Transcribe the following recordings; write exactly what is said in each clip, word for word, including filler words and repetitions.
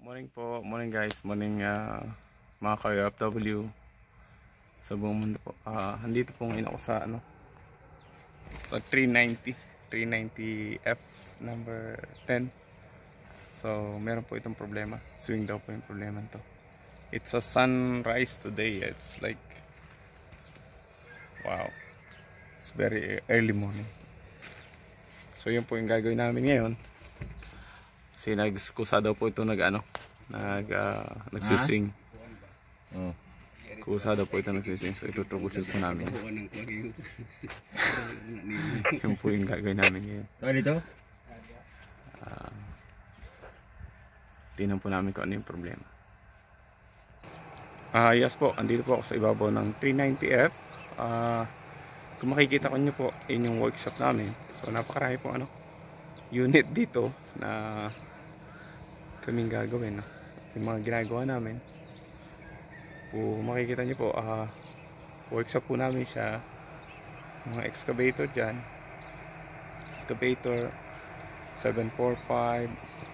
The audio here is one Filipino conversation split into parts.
Morning po, morning guys, morning uh, mga ka-O F W sa buong mundo po. Uh, andito po ngayon ako sa ano sa three ninety F number ten. So meron po itong problema, swing daw po yung problema to. It's a sunrise today. It's like wow, it's very early morning. So yun po yung gagawin namin ngayon. Kasi nagkusa daw po ito nag ano, nag uh, nagsuswing. Oh. Kusa daw po ito nagsuswing. So ito troubleshoot po namin. Yun po yung gagawin namin ngayon. Ano dito? Uh, tingnan po namin kung ano yung problema. Ah, uh, yes po, andito po ako sa ibabaw ng three ninety F. Ah, uh, kung makikita ko nyo po, yun yung workshop namin. So napakarami po ano unit dito na kaming gagawin, no? Yung mga ginagawa namin. Kung makikita nyo po, uh, workshop po namin siya. Mga excavator dyan, excavator seven forty-five.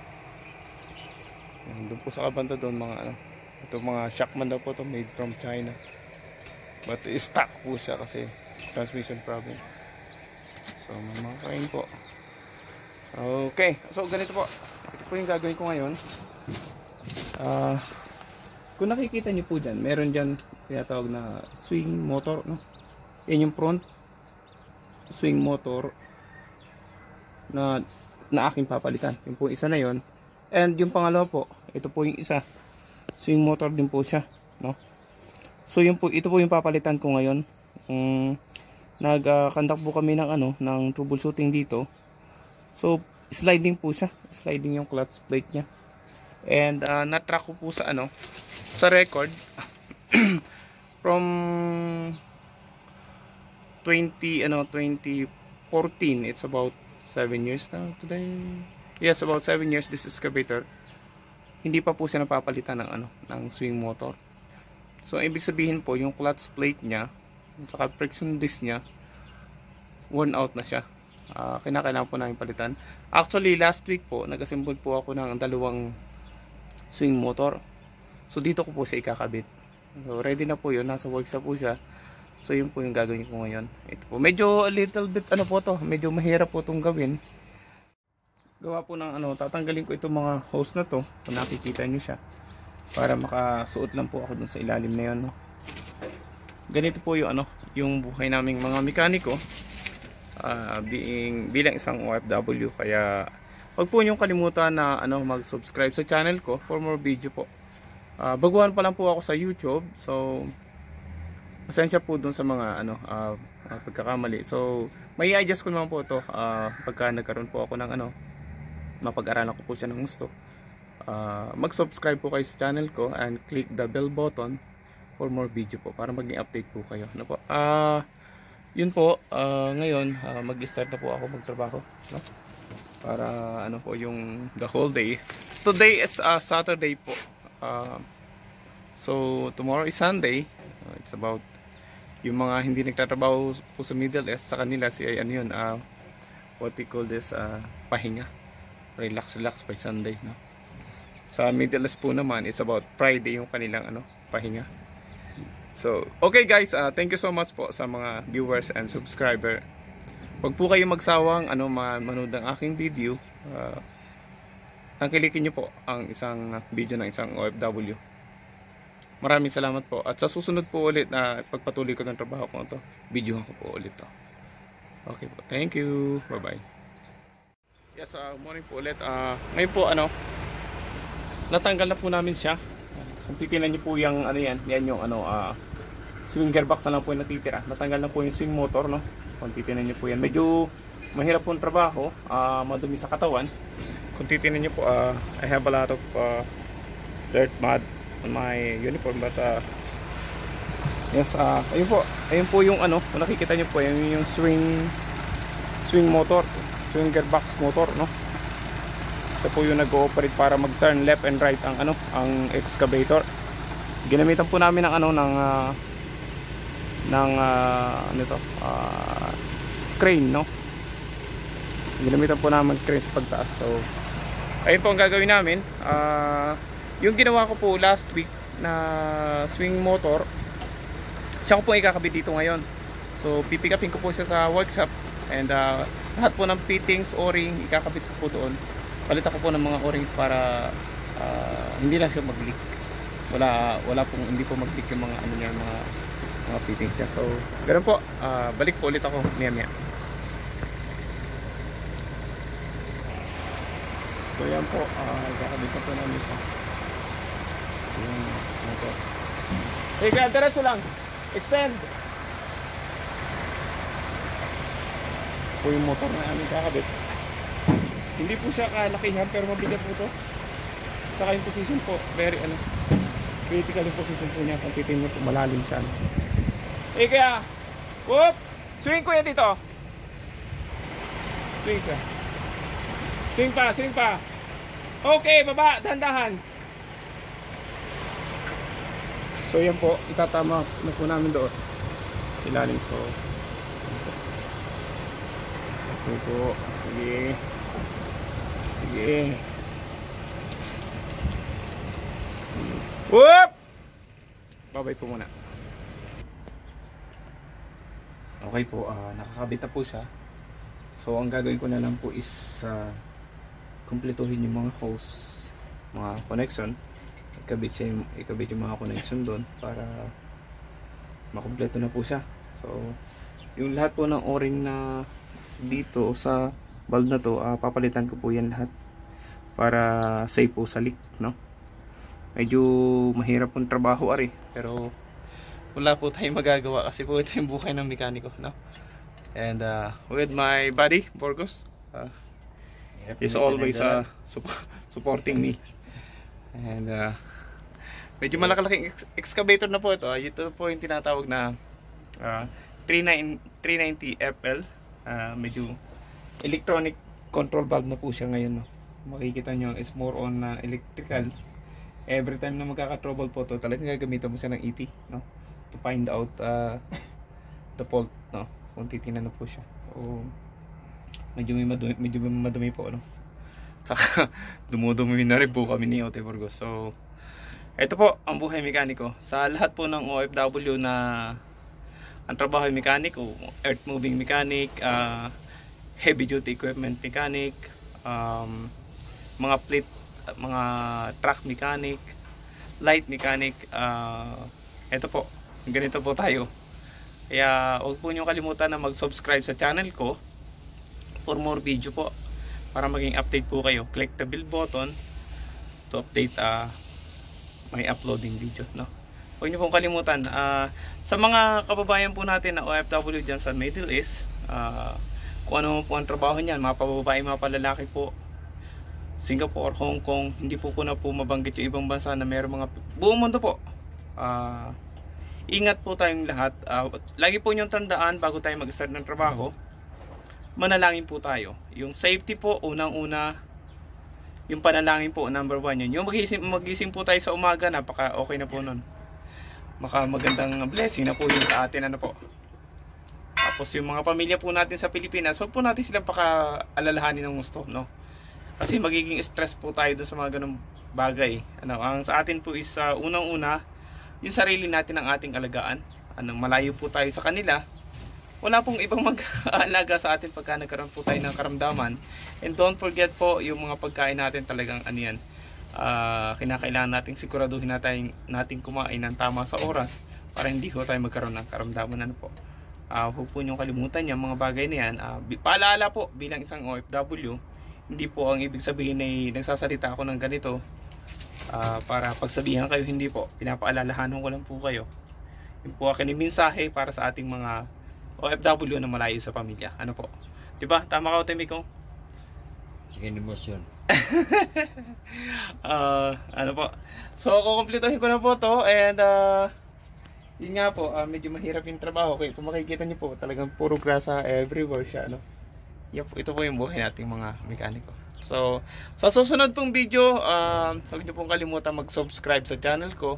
Doon po sa kabanda doon mga ano, ito mga Shackman daw po to, made from China, but stuck po siya kasi transmission problem. So mga kain po. Okay, so ganito po. Ito po yung gagawin ko ngayon. Uh, kung nakikita niyo po dyan, meron dyan tinatawag na swing motor, no? Yan yung front swing motor na, na aking papalitan. Yung po isa na yon. And yung pangalawa po, ito po yung isa. Swing motor din po siya, no? So yun po, ito po yung papalitan ko ngayon. Um, Nag-conduct po kami ng ano, ng troubleshooting dito. So sliding po siya, sliding yung clutch plate niya. And uh, na-track ko po sa ano, sa record from twenty ano twenty fourteen. It's about seven years now today. Yes, about seven years this excavator. Hindi pa po siya napapalitan ng ano, ng swing motor. So ibig sabihin po yung clutch plate niya at saka friction disc niya worn out na siya. Uh, kinakailangan po namin palitan. Actually last week po nag-assemble po ako ng dalawang swing motor. So dito ko po siya ikakabit. So ready na po yun, nasa workshop po siya. So yun po yung gagawin ko ngayon. Ito po, medyo a little bit ano po to, medyo mahirap po itong gawin. Gawa po ng ano, tatanggalin ko itong mga hose na to, kung nakikita nyo siya, para makasuot lang po ako dun sa ilalim na yun, no? Ganito po yung ano, yung buhay naming mga mekaniko. Uh, being bilang isang O F W, kaya wag po niyong kalimutan na ano, mag-subscribe sa channel ko for more video po. Uh, baguhan pa lang po ako sa YouTube, so pasensya po dun sa mga ano uh, uh, pagkakamali. So may i-adjust ko naman po ito uh, pagka nagkaroon po ako ng ano, mapag-aralan ko po siya ng gusto. Uh, mag-subscribe po kayo sa channel ko and click the bell button for more video po para maging update po kayo. Ano po? Ah uh, yun po, uh, ngayon uh, mag-start na po ako magtrabaho, no? Para ano po yung the whole day. Today is uh, Saturday po. Uh, so tomorrow is Sunday. Uh, it's about yung mga hindi nagtatrabaho po sa Middle East, sa kanila si ano yun, uh, what we call this, uh, pahinga. Relax relax by Sunday, no? Sa Middle East po naman, it's about Friday yung kanilang ano, pahinga. So, okay guys, uh, thank you so much po sa mga viewers and subscriber. Huwag po kayo magsawang ano, manood ng aking video. Uh, tangkilikin nyo po ang isang video ng isang O F W. Maraming salamat po. At sa susunod po ulit na uh, pagpatuloy ko ng trabaho ko ito, video ko po ulit to. Okay po, thank you. Bye bye. Yes, uh, morning po ulit. Uh, ngayon po ano, natanggal na po namin siya. Kung titignan nyo po yung ano yan, yan yung ano, uh, swing gearbox na lang po yung natitira. Natanggal na po yung swing motor, no? Kung titignan nyo po yan, medyo mahirap po yung trabaho, uh, madumi sa katawan. Kung titignan nyo po, uh, I have a lot of uh, dirt mud on my uniform, but uh, yes, uh, ayun po, ayun po yung ano, kung nakikita nyo po, yung, yung swing swing motor, swing gearbox motor, no? Ito po yung nag-ooperate para mag-turn left and right ang ano, ang excavator. Ginamitan po namin ng ano, ng uh, ng uh, ano to, uh, crane, no? Ginamitan po namin crane sa pagtaas. So ayun po ang gagawin namin. Uh, Yung ginawa ko po last week na swing motor, siya ko po ikakabit dito ngayon. So pipick upin ko po siya sa workshop, and uh, lahat po ng fittings, o-ring, ikakabit ko po doon. Palit ako po ng mga o-rings para uh, hindi lang siya mag-leak. Wala wala pong hindi po mag-leak yung mga ano niya, mga mga fittings niya. So ganoon po, uh, balik po ulit ako maya-maya. So yan po, uh, ikakabit na po namin siya. Yung motor. Hey, kaya diretso lang. Extend. Po yung motor na namin kakabit. Hindi po siya kalakihan pero mabigat po to. Saka yung position po, very ano, critical yung position po niya. Kung titin mo po, malalim siya. Eh kaya, whoop! Swing ko yan dito. Swing siya. Swing pa, swing pa. Okay, baba, dahan-dahan. So yan po, itatama na po namin doon. Silalim, so. Okay po, sige. Sige. Sige. Whoop! Babay po muna. Okay po, uh, nakakabit na po siya. So ang gagawin ko na lang po is uh, kumpletuhin yung mga hose, mga connection. Ikabit, siya yung, ikabit yung mga connection doon para makumpleto na po siya. So yung lahat po ng o-ring na dito sa valve na to, uh, papalitan ko po yan lahat para safe po sa leak, no? Medyo mahirap pong trabaho ari, pero wala po tayong magagawa kasi po ito yung buhay ng mekaniko, no? And uh, with my buddy Borgos, uh, he's always uh, sup supporting me. And uh, medyo malaki-laking ex excavator na po ito. Uh, ito po yung tinatawag na uh, three ninety F L. Uh, medyo electronic control valve na po siya ngayon, no? Makikita nyo is more on uh, electrical. Every time na magkaka-trouble po to, talagang gagamitan mo siya ng E T, no? To find out uh, the fault, no? Kung titingnan na po siya. So, medyo may madumi, medyo may madumi po, no? Saka dumudumi na rin po kami ni Ote Burgos. So ito po ang buhay mekaniko. Sa lahat po ng O F W na ang trabaho ay mekaniko, earth moving mechanic, uh, heavy duty equipment mechanic, um, mga plate, mga truck mechanic, light mechanic, uh, ito po, ganito po tayo. Kaya huwag po nyo kalimutan na mag-subscribe sa channel ko for more video po, para maging update po kayo. Click the bell button to update uh, my uploading video, no? Huwag niyo pong kalimutan, uh, sa mga kababayan po natin na O F W dyan sa Middle East, uh, kung ano po ang trabaho niyan, mga pababae, mga palalaki po, Singapore, Hong Kong, hindi po ko na po mabanggit yung ibang bansa na mayroong mga buong mundo po. Uh, ingat po tayong lahat. Uh, lagi po niyong tandaan bago tayo mag-start ng trabaho, manalangin po tayo. Yung safety po, unang-una, yung panalangin po, number one yun. Yung magising, magising po tayo sa umaga, napaka okay na po nun. Maka magandang blessing na po yun sa atin, ano po. Tapos yung mga pamilya po natin sa Pilipinas, huwag po natin silang paka-alalahanin ng gusto, no? Kasi magiging stress po tayo doon sa mga ganung bagay. Ano, ang sa atin po is uh, unang-una, yung sarili natin ang ating alagaan. Ano, malayo po tayo sa kanila. Wala pong ibang mag-aalaga sa atin pagka nagkaroon po tayo ng karamdaman. And don't forget po, yung mga pagkain natin talagang ano yan, uh, kinakailangan nating siguraduhin natin, natin kumain ng tama sa oras para hindi po tayo magkaroon ng karamdaman. Ano po. Uh, huwag po niyong kalimutan yung mga bagay na yan. Uh, paalala po, bilang isang O F W, hindi po ang ibig sabihin ay nagsasalita ako ng ganito uh, para pagsabihan kayo, hindi po. Pinapaalalahanan ko lang po kayo. Yung po akin yung mensahe para sa ating mga O F W na malayo sa pamilya. Ano po? Diba? Tama ka, Timiko? Chicken emotion. uh, ano po? So, kukumplituhin ko na po to. And, uh, yun nga po, uh, medyo mahirap yung trabaho. Kaya kung makikita nyo po, talagang puro grasa everywhere siya. Ano? Yan po, ito po yung buhay nating mga mekaniko. So, sa susunod pong video, uh, huwag nyo pong kalimutan mag-subscribe sa channel ko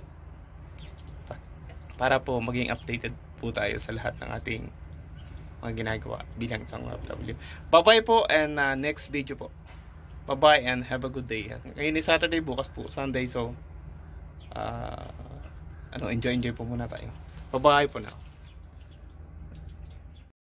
para po maging updated po tayo sa lahat ng ating mga ginagawa bilang isang O F W. Bye bye po, and uh, next video po. Bye-bye and have a good day. Ngayon is Saturday, bukas po Sunday. So, ah, ano, enjoy enjoy po muna tayo. Bye-bye po na.